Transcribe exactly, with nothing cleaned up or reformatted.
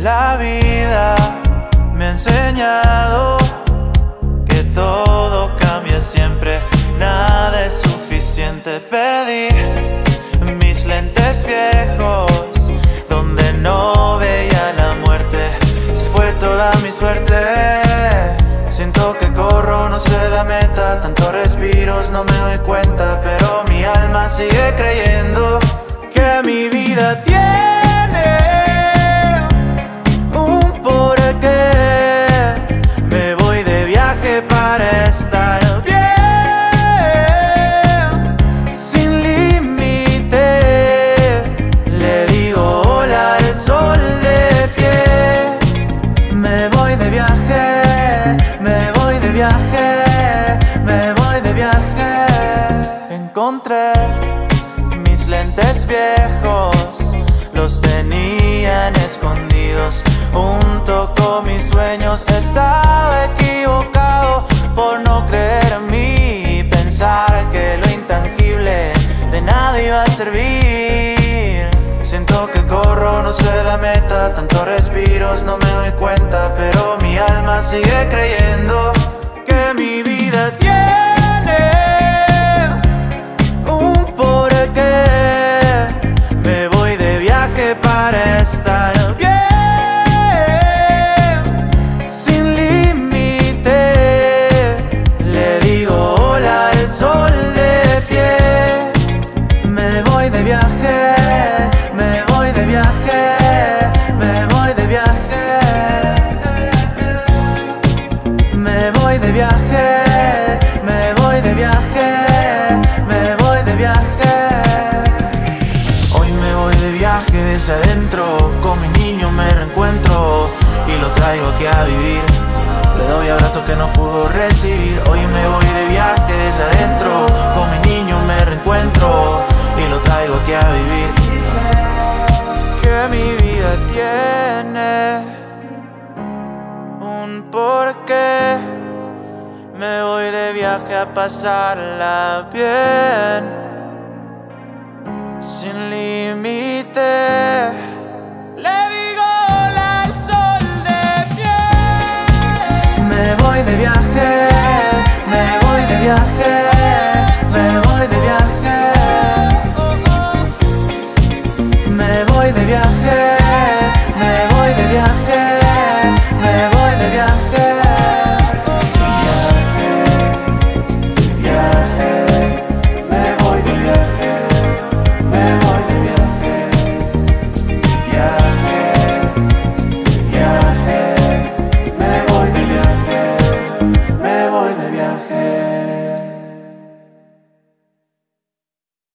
La vida me ha enseñado que todo cambia siempre, nada es suficiente. Perdí mis lentes viejos donde no veía la muerte, se fue toda mi suerte. Siento que corro, no sé la meta, tantos respiros no me doy cuenta, pero mi alma sigue creyendo que mi vida tiene un porqué. Me voy de viaje para estar bien, sin límite. Le digo hola al sol de pie. Me voy de viaje, me voy de viaje, me voy de viaje. Encontré mis lentes viejos, los tenían escondidos junto con mis sueños. Estaba equivocado por no creer en mí y pensar que lo intangible de nada iba a servir. Siento que corro, no sé la meta, tantos respiros no me doy cuenta, pero mi alma sigue creyendo que mi vida tiene un porqué. Me voy de viaje para estar bien, sin límite. Le digo hola al sol de pie. Me voy de viaje, me voy de viaje, me voy de viaje. Me voy de viaje, me voy de viaje, me voy de viaje. Hoy me voy de viaje desde adentro, con mi niño me reencuentro y lo traigo aquí a vivir. Le doy abrazos que no pudo recibir. Hoy me voy de viaje desde adentro, con mi niño me reencuentro y lo traigo aquí a vivir. Que mi vida tiene un porqué. Me voy de viaje a pasarla bien, sin límite.